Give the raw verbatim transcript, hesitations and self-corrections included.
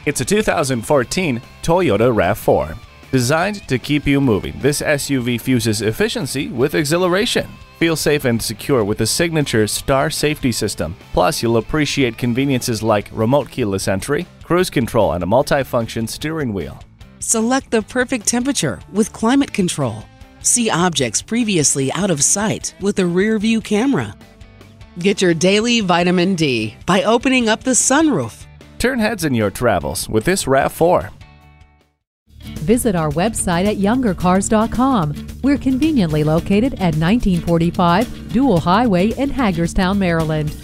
It's a two thousand fourteen Toyota RAV four. Designed to keep you moving, this S U V fuses efficiency with exhilaration. Feel safe and secure with the signature Star safety system. Plus, you'll appreciate conveniences like remote keyless entry, cruise control, and a multi-function steering wheel. Select the perfect temperature with climate control. See objects previously out of sight with a rear-view camera. Get your daily vitamin D by opening up the sunroof. Turn heads in your travels with this RAV four. Visit our website at younger cars dot com. We're conveniently located at nineteen forty-five Dual Highway in Hagerstown, Maryland.